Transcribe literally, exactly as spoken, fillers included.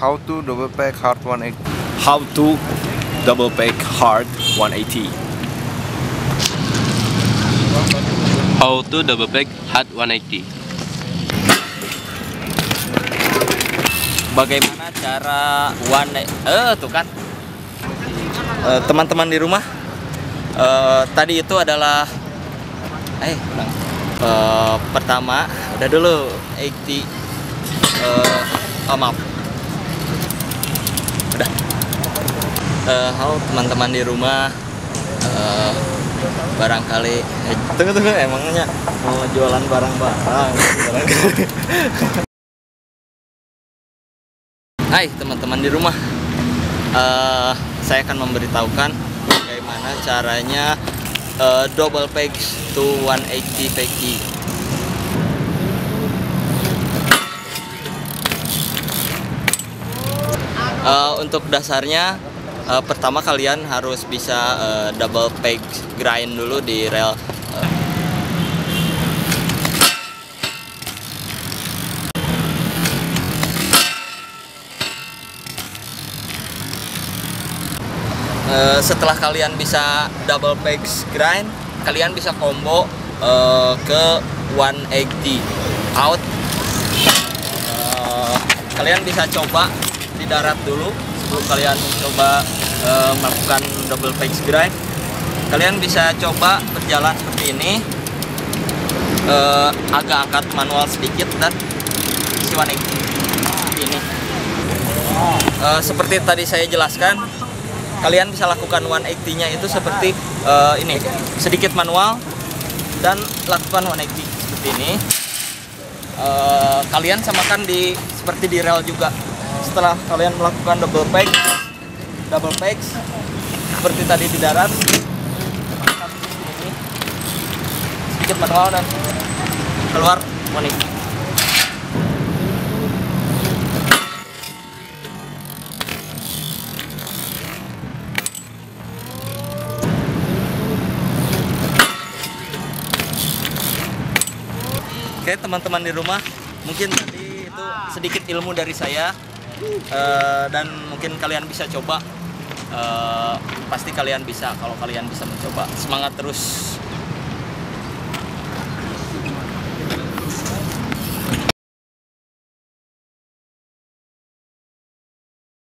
how to double pack hard one eighty. How to double pack hard one eighty. How to double pack hard one eighty. Bagaimana cara one eh tuh kan teman-teman uh, di rumah uh, tadi itu adalah eh uh, pertama udah dulu eighty uh, oh maaf udah uh, halo teman-teman di rumah uh, barangkali eh, tunggu tunggu emangnya mau jualan barang-barang barangkali. Hai teman-teman di rumah, uh, saya akan memberitahukan bagaimana caranya uh, double pack to one eighty packy. Uh, untuk dasarnya, uh, pertama kalian harus bisa uh, double pack grind dulu di rel. Uh, Uh, setelah kalian bisa double pack grind, kalian bisa combo uh, ke one eighty out. Uh, kalian bisa coba di darat dulu sebelum kalian mencoba uh, melakukan double pack grind. Kalian bisa coba berjalan seperti ini, uh, agak angkat manual sedikit dan si one eighty ini. Uh, seperti tadi saya jelaskan, kalian bisa lakukan one eighty nya itu seperti uh, ini, sedikit manual dan lakukan one eighty seperti ini. Uh, kalian samakan di seperti di rel juga. Setelah kalian melakukan double pack, double pack seperti tadi di darat, ini, sedikit manual dan keluar one eighty. Oke teman-teman di rumah, mungkin tadi itu sedikit ilmu dari saya, uh, dan mungkin kalian bisa coba, uh, pasti kalian bisa kalau kalian bisa mencoba. Semangat terus.